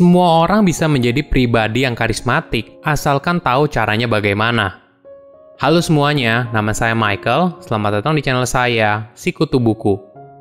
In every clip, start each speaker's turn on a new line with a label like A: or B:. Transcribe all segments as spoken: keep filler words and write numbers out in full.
A: Semua orang bisa menjadi pribadi yang karismatik, asalkan tahu caranya bagaimana. Halo semuanya, nama saya Michael. Selamat datang di channel saya, Sikutu Buku.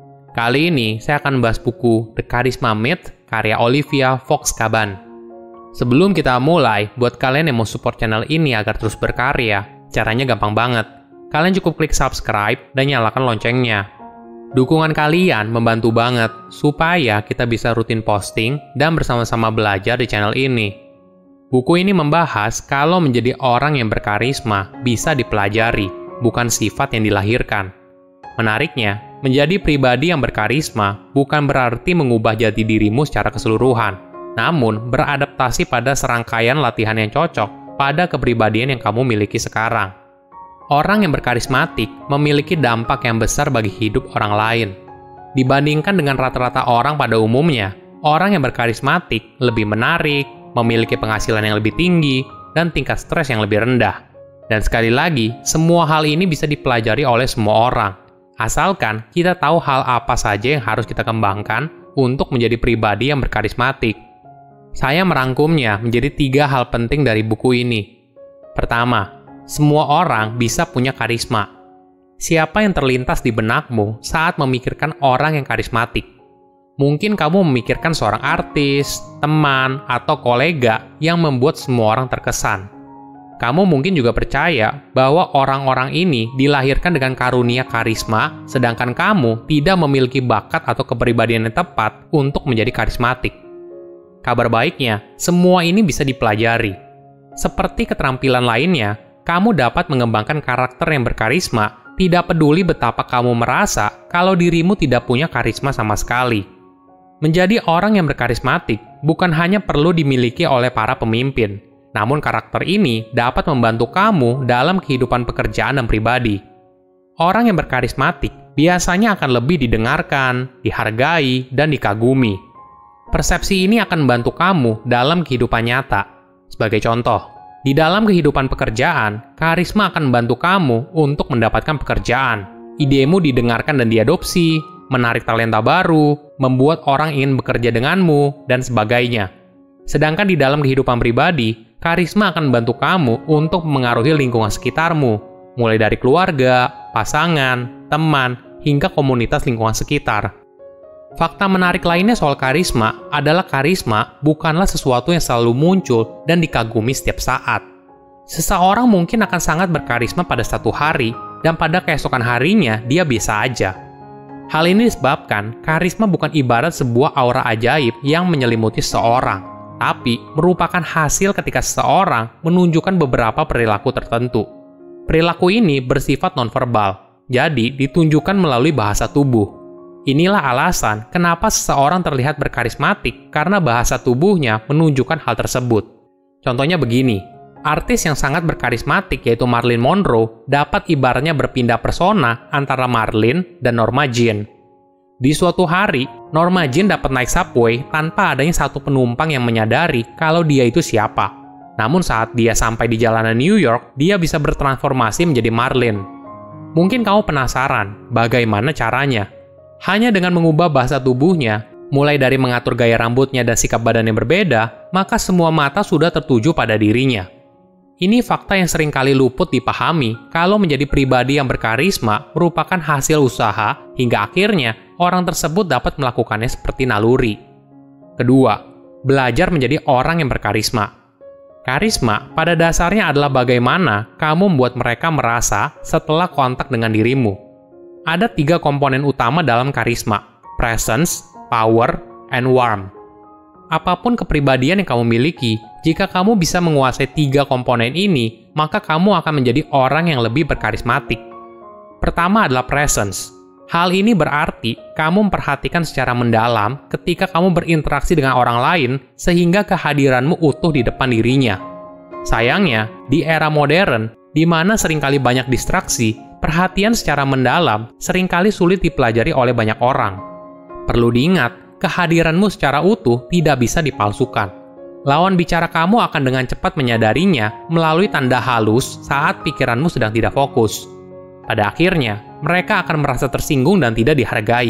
A: Kali ini, saya akan membahas buku The Charisma Myth, karya Olivia Fox-Cabane. Sebelum kita mulai, buat kalian yang mau support channel ini agar terus berkarya, caranya gampang banget. Kalian cukup klik subscribe dan nyalakan loncengnya. Dukungan kalian membantu banget supaya kita bisa rutin posting dan bersama-sama belajar di channel ini. Buku ini membahas kalau menjadi orang yang berkarisma bisa dipelajari, bukan sifat yang dilahirkan. Menariknya, menjadi pribadi yang berkarisma bukan berarti mengubah jati dirimu secara keseluruhan, namun beradaptasi pada serangkaian latihan yang cocok pada kepribadian yang kamu miliki sekarang. Orang yang berkarismatik memiliki dampak yang besar bagi hidup orang lain. Dibandingkan dengan rata-rata orang pada umumnya, orang yang berkarismatik lebih menarik, memiliki penghasilan yang lebih tinggi, dan tingkat stres yang lebih rendah. Dan sekali lagi, semua hal ini bisa dipelajari oleh semua orang. Asalkan kita tahu hal apa saja yang harus kita kembangkan untuk menjadi pribadi yang berkarismatik. Saya merangkumnya menjadi tiga hal penting dari buku ini. Pertama, semua orang bisa punya karisma. Siapa yang terlintas di benakmu saat memikirkan orang yang karismatik? Mungkin kamu memikirkan seorang artis, teman, atau kolega yang membuat semua orang terkesan. Kamu mungkin juga percaya bahwa orang-orang ini dilahirkan dengan karunia karisma, sedangkan kamu tidak memiliki bakat atau kepribadian yang tepat untuk menjadi karismatik. Kabar baiknya, semua ini bisa dipelajari. Seperti keterampilan lainnya, kamu dapat mengembangkan karakter yang berkarisma, tidak peduli betapa kamu merasa kalau dirimu tidak punya karisma sama sekali. Menjadi orang yang berkarismatik bukan hanya perlu dimiliki oleh para pemimpin, namun karakter ini dapat membantu kamu dalam kehidupan pekerjaan dan pribadi. Orang yang berkarismatik biasanya akan lebih didengarkan, dihargai, dan dikagumi. Persepsi ini akan membantu kamu dalam kehidupan nyata. Sebagai contoh, di dalam kehidupan pekerjaan, karisma akan membantu kamu untuk mendapatkan pekerjaan. Idemu didengarkan dan diadopsi, menarik talenta baru, membuat orang ingin bekerja denganmu, dan sebagainya. Sedangkan di dalam kehidupan pribadi, karisma akan membantu kamu untuk mengaruhi lingkungan sekitarmu, mulai dari keluarga, pasangan, teman, hingga komunitas lingkungan sekitar. Fakta menarik lainnya soal karisma adalah karisma bukanlah sesuatu yang selalu muncul dan dikagumi setiap saat. Seseorang mungkin akan sangat berkarisma pada satu hari, dan pada keesokan harinya dia biasa aja. Hal ini disebabkan karisma bukan ibarat sebuah aura ajaib yang menyelimuti seseorang, tapi merupakan hasil ketika seseorang menunjukkan beberapa perilaku tertentu. Perilaku ini bersifat nonverbal, jadi ditunjukkan melalui bahasa tubuh. Inilah alasan kenapa seseorang terlihat berkarismatik karena bahasa tubuhnya menunjukkan hal tersebut. Contohnya begini, artis yang sangat berkarismatik yaitu Marilyn Monroe dapat ibaratnya berpindah persona antara Marilyn dan Norma Jean. Di suatu hari, Norma Jean dapat naik subway tanpa adanya satu penumpang yang menyadari kalau dia itu siapa. Namun saat dia sampai di jalanan New York, dia bisa bertransformasi menjadi Marilyn. Mungkin kamu penasaran bagaimana caranya? Hanya dengan mengubah bahasa tubuhnya, mulai dari mengatur gaya rambutnya dan sikap badan yang berbeda, maka semua mata sudah tertuju pada dirinya. Ini fakta yang seringkali luput dipahami kalau menjadi pribadi yang berkarisma merupakan hasil usaha hingga akhirnya orang tersebut dapat melakukannya seperti naluri. Kedua, belajar menjadi orang yang berkarisma. Karisma pada dasarnya adalah bagaimana kamu membuat mereka merasa setelah kontak dengan dirimu. Ada tiga komponen utama dalam karisma, presence, power, and warmth. Apapun kepribadian yang kamu miliki, jika kamu bisa menguasai tiga komponen ini, maka kamu akan menjadi orang yang lebih berkarismatik. Pertama adalah presence. Hal ini berarti kamu memperhatikan secara mendalam ketika kamu berinteraksi dengan orang lain sehingga kehadiranmu utuh di depan dirinya. Sayangnya, di era modern, di mana seringkali banyak distraksi, perhatian secara mendalam seringkali sulit dipelajari oleh banyak orang. Perlu diingat, kehadiranmu secara utuh tidak bisa dipalsukan. Lawan bicara kamu akan dengan cepat menyadarinya melalui tanda halus saat pikiranmu sedang tidak fokus. Pada akhirnya, mereka akan merasa tersinggung dan tidak dihargai.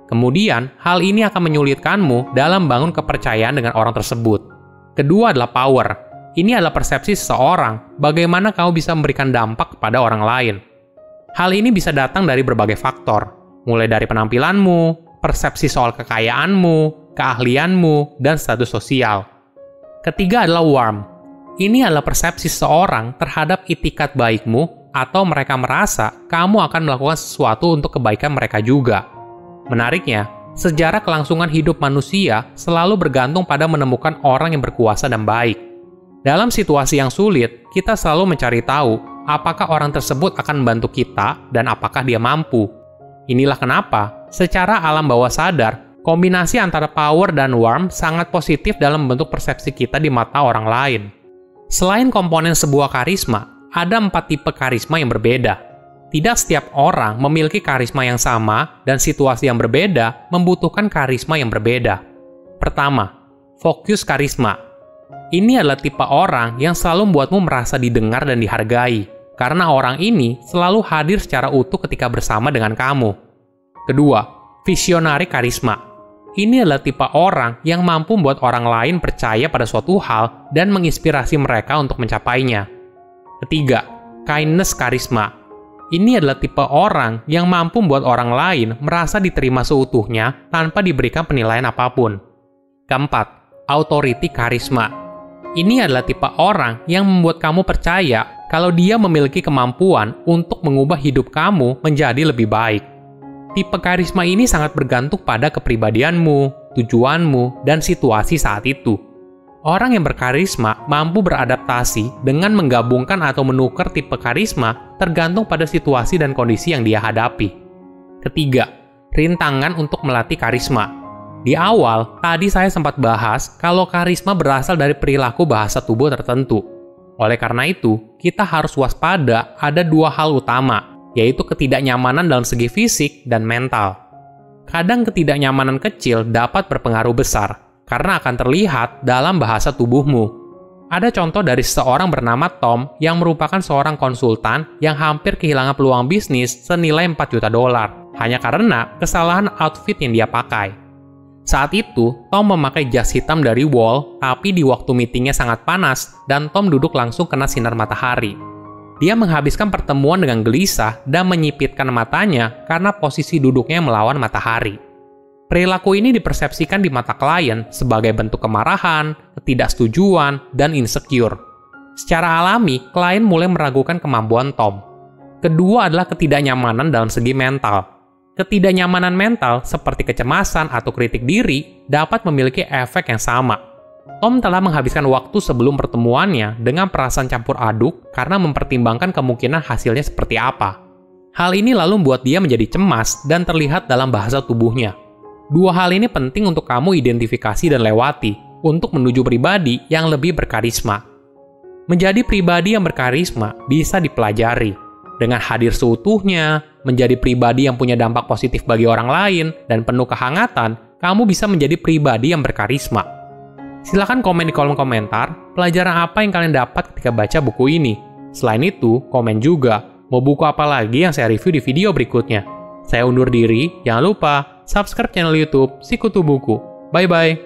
A: Kemudian, hal ini akan menyulitkanmu dalam membangun kepercayaan dengan orang tersebut. Kedua adalah power. Ini adalah persepsi seseorang, bagaimana kamu bisa memberikan dampak kepada orang lain. Hal ini bisa datang dari berbagai faktor, mulai dari penampilanmu, persepsi soal kekayaanmu, keahlianmu, dan status sosial. Ketiga adalah warm. Ini adalah persepsi seseorang terhadap itikat baikmu atau mereka merasa kamu akan melakukan sesuatu untuk kebaikan mereka juga. Menariknya, sejarah kelangsungan hidup manusia selalu bergantung pada menemukan orang yang berkuasa dan baik. Dalam situasi yang sulit, kita selalu mencari tahu apakah orang tersebut akan membantu kita dan apakah dia mampu. Inilah kenapa, secara alam bawah sadar, kombinasi antara power dan warm sangat positif dalam membentuk persepsi kita di mata orang lain. Selain komponen sebuah karisma, ada empat tipe karisma yang berbeda. Tidak setiap orang memiliki karisma yang sama dan situasi yang berbeda membutuhkan karisma yang berbeda. Pertama, fokus karisma. Ini adalah tipe orang yang selalu membuatmu merasa didengar dan dihargai, karena orang ini selalu hadir secara utuh ketika bersama dengan kamu. Kedua, visionari karisma. Ini adalah tipe orang yang mampu membuat orang lain percaya pada suatu hal dan menginspirasi mereka untuk mencapainya. Ketiga, kindness karisma. Ini adalah tipe orang yang mampu membuat orang lain merasa diterima seutuhnya tanpa diberikan penilaian apapun. Keempat, authority karisma. Ini adalah tipe orang yang membuat kamu percaya kalau dia memiliki kemampuan untuk mengubah hidup kamu menjadi lebih baik. Tipe karisma ini sangat bergantung pada kepribadianmu, tujuanmu, dan situasi saat itu. Orang yang berkarisma mampu beradaptasi dengan menggabungkan atau menukar tipe karisma tergantung pada situasi dan kondisi yang dia hadapi. Ketiga, rintangan untuk melatih karisma. Di awal, tadi saya sempat bahas kalau karisma berasal dari perilaku bahasa tubuh tertentu. Oleh karena itu, kita harus waspada ada dua hal utama, yaitu ketidaknyamanan dalam segi fisik dan mental. Kadang ketidaknyamanan kecil dapat berpengaruh besar, karena akan terlihat dalam bahasa tubuhmu. Ada contoh dari seseorang bernama Tom yang merupakan seorang konsultan yang hampir kehilangan peluang bisnis senilai empat juta dolar hanya karena kesalahan outfit yang dia pakai. Saat itu, Tom memakai jas hitam dari Wall, tapi di waktu meetingnya sangat panas dan Tom duduk langsung kena sinar matahari. Dia menghabiskan pertemuan dengan gelisah dan menyipitkan matanya karena posisi duduknya melawan matahari. Perilaku ini dipersepsikan di mata klien sebagai bentuk kemarahan, ketidaksetujuan, dan insecure. Secara alami, klien mulai meragukan kemampuan Tom. Kedua adalah ketidaknyamanan dalam segi mental. Ketidaknyamanan mental seperti kecemasan atau kritik diri dapat memiliki efek yang sama. Tom telah menghabiskan waktu sebelum pertemuannya dengan perasaan campur aduk karena mempertimbangkan kemungkinan hasilnya seperti apa. Hal ini lalu membuat dia menjadi cemas dan terlihat dalam bahasa tubuhnya. Dua hal ini penting untuk kamu identifikasi dan lewati untuk menuju pribadi yang lebih berkarisma. Menjadi pribadi yang berkarisma bisa dipelajari. Dengan hadir seutuhnya, menjadi pribadi yang punya dampak positif bagi orang lain, dan penuh kehangatan, kamu bisa menjadi pribadi yang berkarisma. Silahkan komen di kolom komentar pelajaran apa yang kalian dapat ketika baca buku ini. Selain itu, komen juga mau buku apa lagi yang saya review di video berikutnya. Saya undur diri, jangan lupa subscribe channel YouTube Sikutu Buku. Bye-bye!